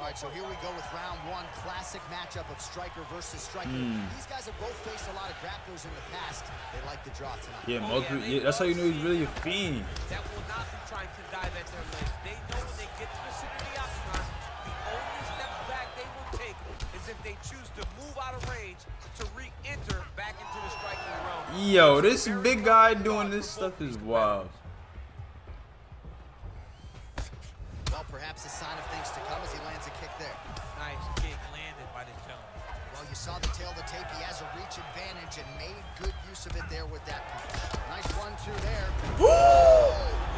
All right, so here we go with round one, classic matchup of striker versus striker. These guys have both faced a lot of grapplers in the past. They like the draw tonight. Yeah, that's how you know he's really a fiend. That will not be trying to dive at their legs. They know when they get to the center of the octagon, the only steps back they will take is if they choose to move out of range to re-enter back into the striking realm. Yo, this big guy doing this stuff is wild. Well, perhaps a sign of things to come as he lands a kick there. Nice kick landed by the gentleman. Well, you saw the tail of the tape. He has a reach advantage and made good use of it there with that punch. Nice 1-2 there. Woo!